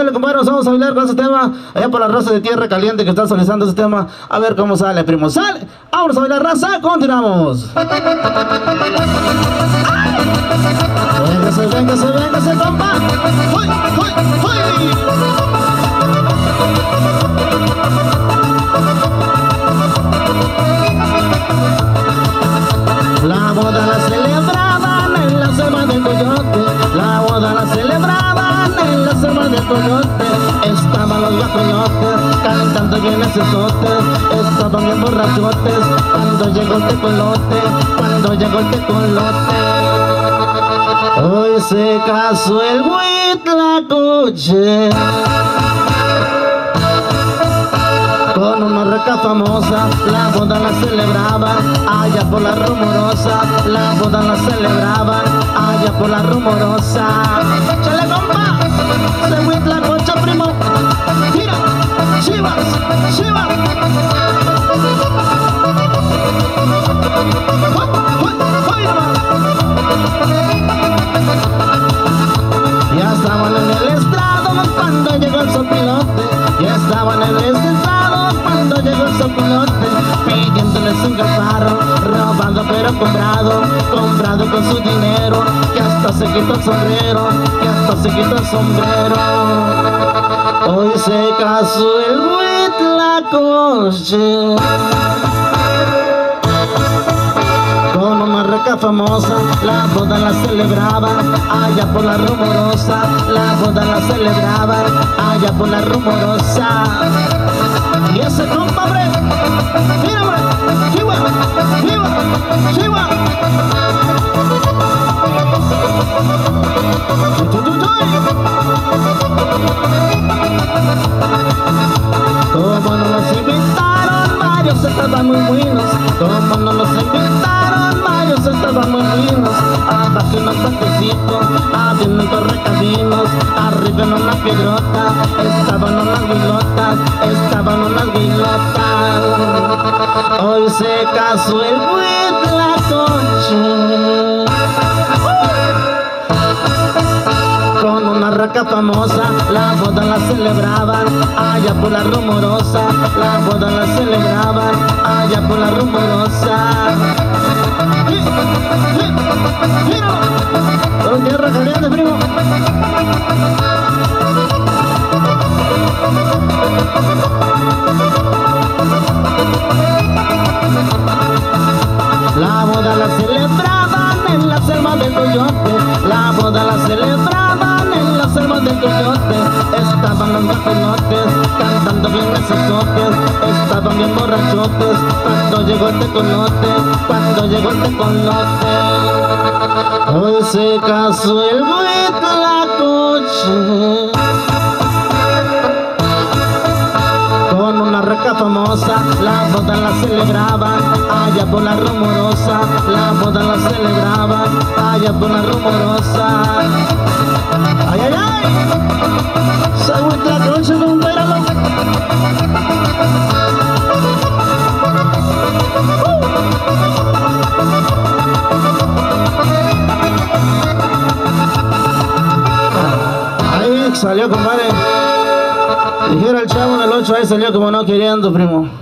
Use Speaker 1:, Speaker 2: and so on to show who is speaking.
Speaker 1: Dale, compadre, nos vamos a bailar con ese tema. Allá por la raza de Tierra Caliente que está solicitando ese tema. A ver cómo sale, primo. ¡Sale! Vamos a bailar, raza. Continuamos. Véngase, véngase, véngase, compa. ¡Fui, fui, fui! La boda la celebraban en la selva del Coyote. La boda la celebraban en la selva del Coyote. Estaban los guajolotes cantando bien esesotes. Estaban bien borrachotes cuando llegó el tecolote. Cuando llegó el tecolote. Hoy se casó el Huitlacoche con una reca famosa. La boda la celebraban allá por la Rumorosa. La boda la celebraban allá por la Rumorosa. ¡Chale, compa! Se Huitlacoche, primo. ¡Mira! ¡Chivas! ¡Chivas! Ya estaban en el estrado cuando llegó el sopilote. Ya estaban en el estrado cuando llegó el sopilote, pidiéndoles un galvarro, robado pero comprado, comprado con su dinero, que hasta se quitó el sombrero, que hasta se quitó el sombrero. Hoy se casó el Huitlacoche con una reca famosa. La boda la celebraban allá por la Rumorosa. La boda la celebraban allá por la Rumorosa. Y ese compadre, mira, hombre, chiva, chiva, chiva. Como no los invitaron, varios estaban muy buenos. Como no los invitaron, varios estaban muy buenos. Abajo en un patecito, había unos correcaminos. Arriba en una piedrota, estaban unas guilotas, estaban unas guilotas. Hoy se casó el Huitlacoche con una reca famosa. La boda la celebraban allá por la Rumorosa. La boda la celebraban allá por la Rumorosa. ¡Mira! Con Tierra Caliente, primo. La boda la celebraban en la selva del Coyote. La boda la celebraban en la selva del Coyote. Estaban los guajolotes cantando bien esesotes. Estaban bien borrachotes cuando llegó el tecolote. Cuando llegó el tecolote. Hoy se casó el Huitlacoche con una reca famosa. La boda la celebraban allá por la Rumorosa. La boda la celebraban allá por la Rumorosa. ¡Ay, ay, ay! Se Huitlacoche, compáralo. Ahí salió, compadre. Dijera el chavo en el 8, ahí salió como no queriendo, primo.